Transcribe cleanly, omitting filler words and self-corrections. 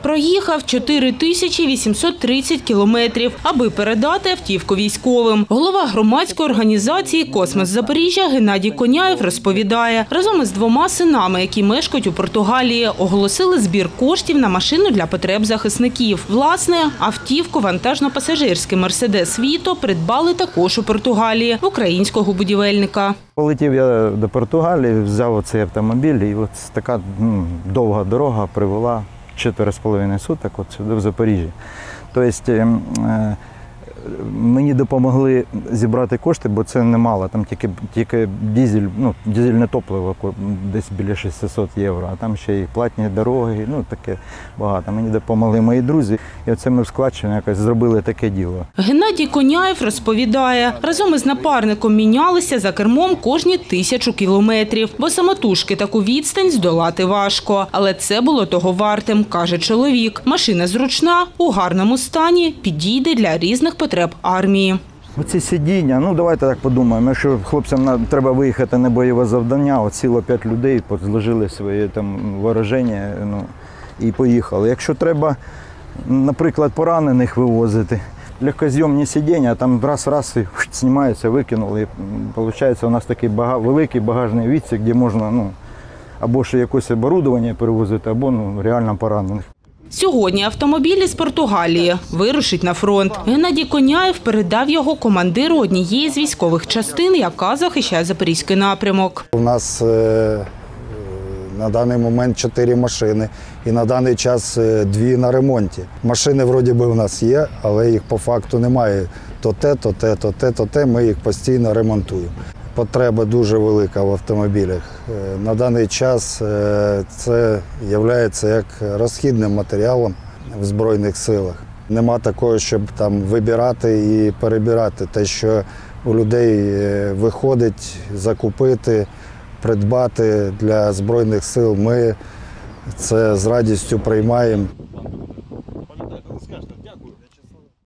Проїхав 4830 кілометрів, аби передати автівку військовим. Голова громадської організації «Космос Запоріжжя» Геннадій Коняєв розповідає, разом із двома синами, які мешкають у Португалії, оголосили збір коштів на машину для потреб захисників. Власне, автівку вантажно-пасажирський «Мерседес Віто» придбали також у Португалії в українського будівельника. Полетів я до Португалії, взяв цей автомобіль, і ось така довга дорога привела 4,5 суток от сюди, в Запоріжжя. Тобто мені допомогли зібрати кошти, бо це немало, там тільки дизельне топливо десь біля 600 євро, а там ще й платні дороги, таке багато. Мені допомогли мої друзі, і оце ми в складчині якось зробили таке діло. Геннадій Коняєв розповідає, разом із напарником мінялися за кермом кожні 1000 кілометрів, бо самотужки таку відстань здолати важко. Але це було того вартим, каже чоловік. Машина зручна, у гарному стані, підійде для різних потреб армії. Оці сидіння, давайте так подумаємо, якщо хлопцям треба виїхати на бойове завдання, от сіло 5 людей, зложили свої вооруження і поїхали. Якщо треба, наприклад, поранених вивозити, легкозйомні сидіння, там раз і знімаються, викинули. І виходить, у нас такий великий багажний відсік, де можна або ще якесь оборудовання перевозити, або реально поранених. Сьогодні автомобіль із Португалії вирушить на фронт. Геннадій Коняєв передав його командиру однієї з військових частин, яка захищає Запорізький напрямок. У нас на даний момент 4 машини і на даний час 2 на ремонті. Машини вроді би у нас є, але їх по факту немає. То те, ми їх постійно ремонтуємо. Потреба дуже велика в автомобілях. На даний час це є як розхідним матеріалом в Збройних силах. Нема такого, щоб там вибирати і перебирати те, що у людей виходить закупити, придбати для Збройних сил. Ми це з радістю приймаємо.